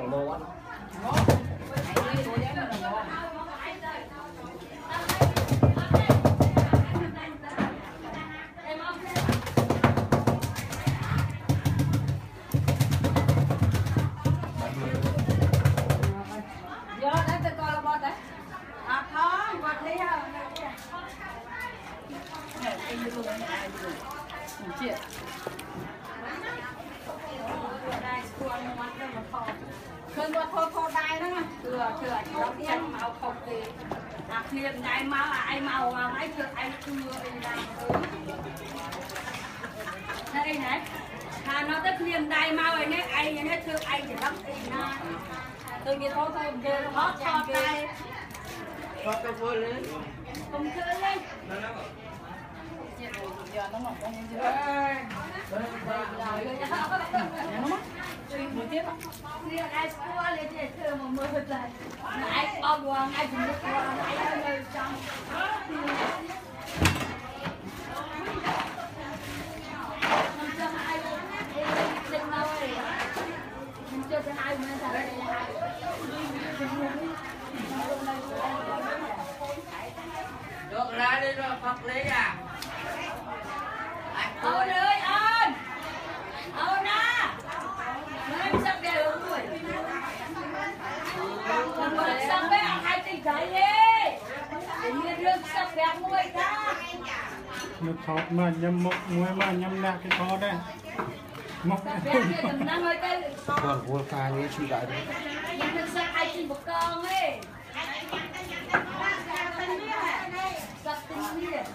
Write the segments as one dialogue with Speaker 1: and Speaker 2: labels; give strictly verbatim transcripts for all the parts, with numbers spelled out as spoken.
Speaker 1: Khơi qua thôi thôi đai đó, thừa thừa nó đen màu không thì à thiền đai màu là ai màu mà ai chưa ai chưa ai đai đây này, hà nó tất thiền đai màu này nè, ai này chưa ai chỉ lắm thì na, tôi nghe thôi thôi kia nó hot cho đai, hot cái vui lên, không chơi lên. Giờ nó mỏng con chưa? Nó mỏng. Một tiếp á. Riêng ai qua lên để chơi mà mưa hết lại. Ai bao quang, ai cũng được quang, ai ở nơi trong. Mình chơi hai đừng đâu rồi. Mình chơi cho hai mươi giờ đây là hai. Được ra đi rồi Phật lý à. Ôi ơi ơn. Ơn à. Nói sắp về rồi tuổi. Còn sắp về hai tỷ giấy đi. Để nhiên rừng sắp về mùi ta.
Speaker 2: Nó thọt mà nhâm mốc muối mà nhâm nạ cái khó đây. Mốc
Speaker 3: còn vô khai nghe suy đại đấy.
Speaker 1: Nhưng mà sắp hai tỷ một con ấy. Sắp tinh đi.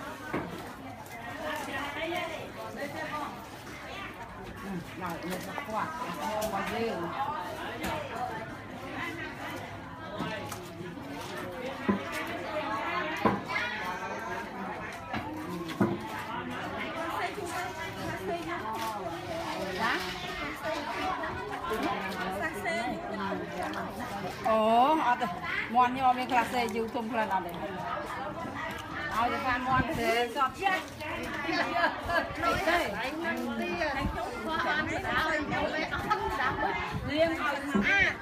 Speaker 1: Rồi, một bọc quạt, một bọc riêng. Ồ, món nhau bên class dư thùng plan ở đây. Ao thì phan món thì sọt chết. Đây. Riêng hỏi à,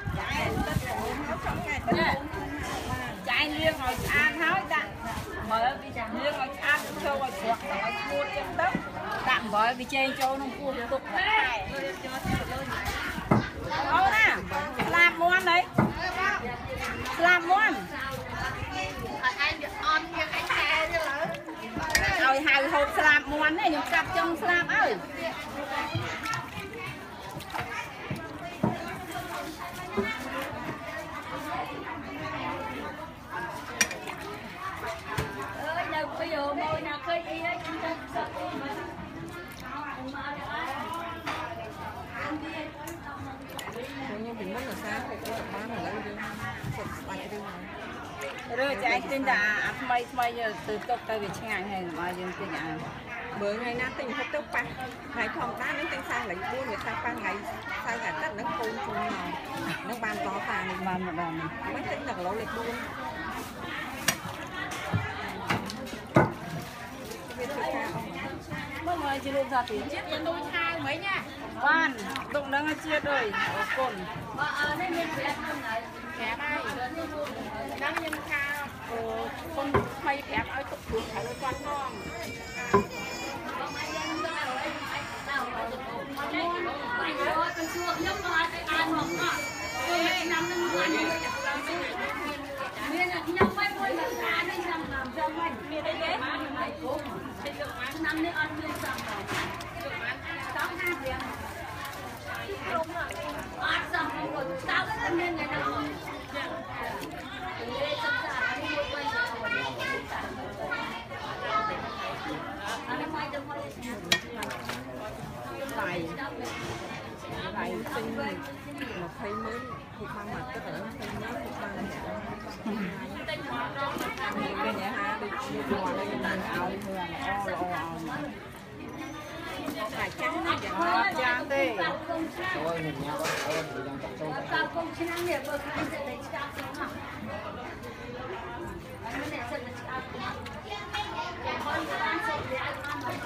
Speaker 1: chạy riêng hỏi ăn hỏi đã. Bởi vì riêng hỏi ăn cho hỏi chuột hỏi cuột trên đất. Tạm bởi vì trên châu nó cuột tục này. Ô nè, làm món đấy. Làm món. Rồi hào hộp slab món này nhưng cặp trong slab ơi. Ơi đâu bây giờ môi nào khơi đi ấy chúng ta sợ mà.
Speaker 4: Nhưng mình mất là sao phải có bán ở đây đi. Sụp bạch đi mà.
Speaker 1: Rồi chạy tin đã ăn mấy mấy giờ từ tốc tới Việt Nam hay mà dân tin à
Speaker 4: bữa ngày nào tình hết tốc pa ngày phòng ta đến tinh sang lấy buôn người ta pa ngày sao cả tất nó khôn chung nào nó bàn to phà mình
Speaker 1: bàn mà bàn
Speaker 4: mấy tính là lỗ lịch buôn
Speaker 1: mọi người chỉ luôn ra tiền chết nhân đôi hai mấy nha ban động đang chia đời cồn ở đây mình sẽ ăn này kẹp ai đang nhân cao con mày kẹp ai tục được phải đôi con non mày ơi con xưa nhóc nó ai ăn mỏng à tôi năm năm ăn miền là nhóc mấy mỗi lần ăn đi làm làm cho mày miền đây đấy mày cũng năm nữa ăn miền sầm sáu hai tiền ăn sầm không còn sáu cái tân niên này đâu
Speaker 4: lại lại sinh mà thấy mới thì mang mặt cái tưởng thấy mới thì mang cái nhà ha đi đi qua đây mình ao mưa o o phải trắng nó chẳng trắng đi
Speaker 3: Thôi mình nhau đó, thôi mình đang tập trung.
Speaker 1: Tao không chỉ năng nghiệp được anh sẽ lấy cha xuống hả? Anh mới để chân là cha xuống hả? Con cứ ăn sốt thì anh ăn mà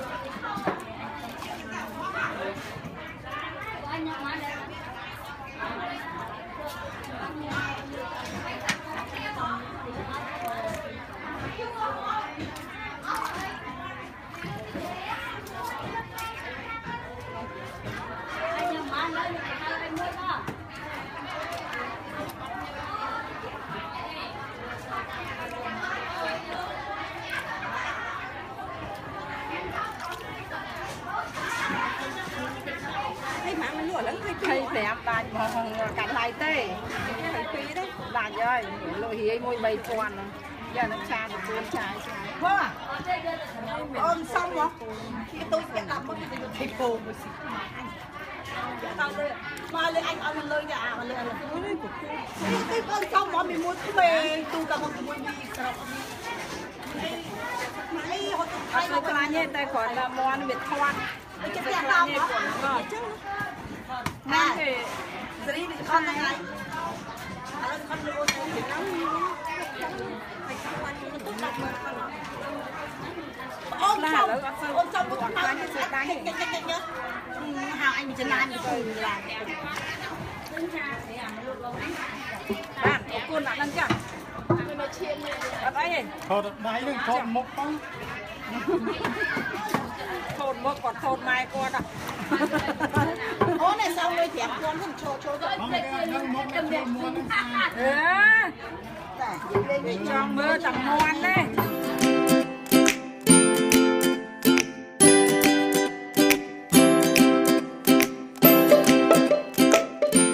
Speaker 1: có anh nhận ăn đấy. cắn lại tê
Speaker 4: phải phí đấy
Speaker 1: là ơi lội hí môi bay tròn giờ nó cha nó trơn trái
Speaker 4: vâng ôm xong không khi tôi sẽ làm một cái thịt bò mà lên anh ăn lên nhà mà lên cái con xong mà mình muốn bề tu cả một cái gì
Speaker 1: Hãy subscribe cho kênh Ghiền Mì Gõ để không bỏ lỡ những video hấp
Speaker 4: ôm xong ôm xong có thằng anh sẽ đánh nhanh nhanh nhanh nhớ hào anh bị chân lan bị cười làm
Speaker 1: bạn có con đã đang chẳng bắt ấy
Speaker 2: thọt đáy đừng thọt mốc không
Speaker 1: thôn mốc còn thôn mai con à
Speaker 4: ô này sao người thèm con không cho cho rồi
Speaker 2: không cái nâng mốc cái thôn mua nó
Speaker 1: trong mơ chẳng ngoan đấy